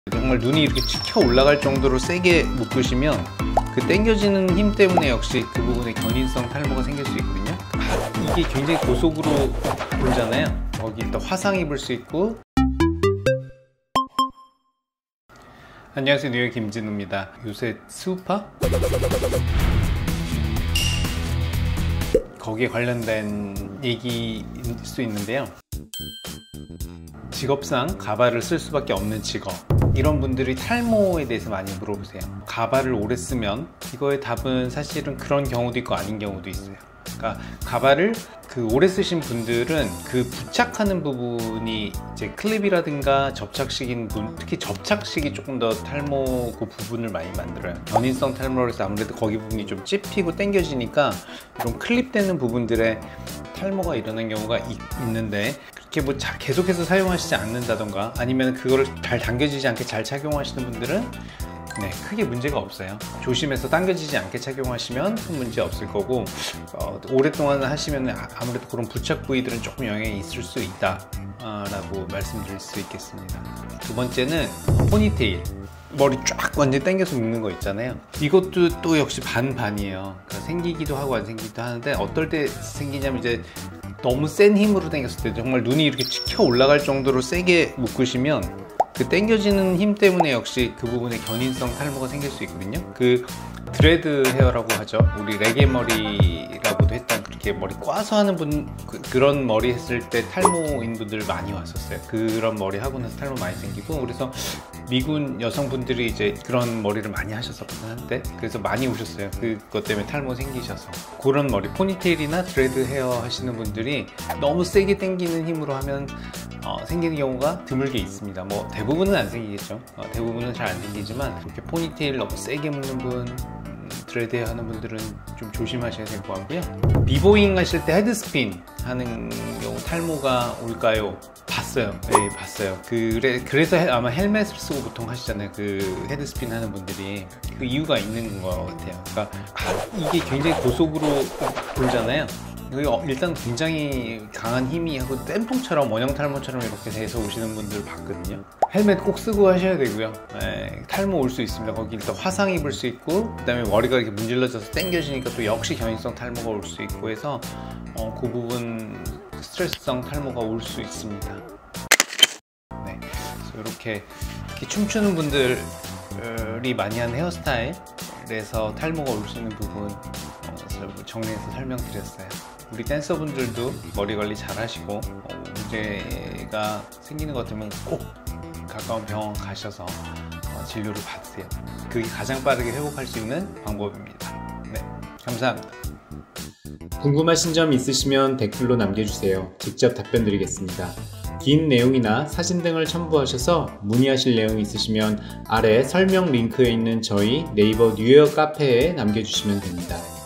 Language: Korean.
정말 눈이 이렇게 치켜 올라갈 정도로 세게 묶으시면 그 당겨지는 힘 때문에 역시 그 부분에 견인성 탈모가 생길 수 있거든요. 이게 굉장히 고속으로 돌잖아요. 거기 또 화상 입을 수 있고. 안녕하세요, 뉴욕 김진우입니다. 요새 스우파? 거기에 관련된 얘기일 수 있는데요. 직업상 가발을 쓸 수밖에 없는 직업, 이런 분들이 탈모에 대해서 많이 물어보세요. 가발을 오래 쓰면 이거의 답은 사실은 그런 경우도 있고 아닌 경우도 있어요. 그러니까 가발을 오래 쓰신 분들은 그 부착하는 부분이 이제 클립이라든가 접착식인 분, 특히 접착식이 조금 더 탈모 그 부분을 많이 만들어요. 견인성 탈모라서 아무래도 거기 부분이 좀 찝히고 당겨지니까 이런 클립되는 부분들에 탈모가 일어나는 경우가 있는데, 그렇게 뭐 계속해서 사용하시지 않는다던가 아니면 그거를 잘 당겨지지 않게 잘 착용하시는 분들은 크게 문제가 없어요. 조심해서 당겨지지 않게 착용하시면 큰 문제 없을 거고, 오랫동안 하시면 아무래도 그런 부착 부위들은 조금 영향이 있을 수 있다 라고 말씀드릴 수 있겠습니다. 두 번째는 포니테일, 머리 쫙 완전히 당겨서 묶는 거 있잖아요. 이것도 또 역시 반반이에요. 그러니까 생기기도 하고 안 생기기도 하는데, 어떨 때 생기냐면 이제 너무 센 힘으로 당겼을 때 정말 눈이 이렇게 치켜 올라갈 정도로 세게 묶으시면 그 당겨지는 힘 때문에 역시 그 부분에 견인성 탈모가 생길 수 있거든요. 그 드레드 헤어라고 하죠. 우리 레게 머리라고도 했던, 그렇게 머리 꽈서 하는 분, 그런 머리 했을 때 탈모인 분들 많이 왔었어요. 그런 머리 하고 나서 탈모 많이 생기고, 그래서 미군 여성분들이 이제 그런 머리를 많이 하셨었거든요 한때. 그래서 많이 오셨어요. 그것 때문에 탈모 생기셔서. 그런 머리, 포니테일이나 드레드 헤어 하시는 분들이 너무 세게 당기는 힘으로 하면 생기는 경우가 드물게 있습니다. 뭐 대부분은 안 생기겠죠. 대부분은 잘 안 생기지만, 그렇게 포니테일 너무 세게 묶는 분, 드레드 헤어 하는 분들은 좀 조심하셔야 될 것 같고요. 비보잉 하실 때 헤드스핀 하는 경우 탈모가 올까요? 봤어요. 네, 봤어요. 그래서 아마 헬멧을 쓰고 보통 하시잖아요. 그 헤드스핀 하는 분들이. 그 이유가 있는 것 같아요. 그러니까 이게 굉장히 고속으로 돌잖아요. 일단 굉장히 강한 힘이 하고 땜통처럼, 원형 탈모처럼 이렇게 돼서 오시는 분들 봤거든요. 헬멧 꼭 쓰고 하셔야 되고요. 탈모 올 수 있습니다. 거기 일단 화상 입을 수 있고, 그 다음에 머리가 이렇게 문질러져서 당겨지니까 또 역시 견인성 탈모가 올 수 있고 해서 그 부분 스트레스성 탈모가 올 수 있습니다. 그래서 이렇게 춤추는 분들이 많이 하는 헤어스타일에서 탈모가 올 수 있는 부분 정리해서 설명드렸어요. 우리 댄서분들도 머리 관리 잘 하시고, 문제가 생기는 것 같으면 꼭 가까운 병원 가셔서 진료를 받으세요. 그게 가장 빠르게 회복할 수 있는 방법입니다. 네, 감사합니다. 궁금하신 점 있으시면 댓글로 남겨주세요. 직접 답변 드리겠습니다. 긴 내용이나 사진 등을 첨부하셔서 문의하실 내용이 있으시면 아래 설명 링크에 있는 저희 네이버 뉴욕 카페에 남겨주시면 됩니다.